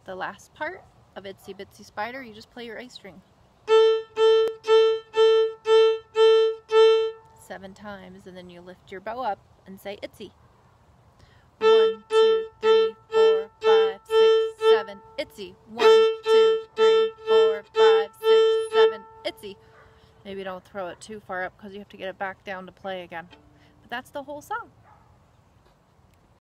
the last part of Itsy Bitsy Spider, you just play your A string 7 times, and then you lift your bow up and say Itsy. 1, 2, 3, 4, 5, 6, 7, Itsy. 1, 2, 3, 4, 5, 6, 7, Itsy. Maybe don't throw it too far up because you have to get it back down to play again. But that's the whole song.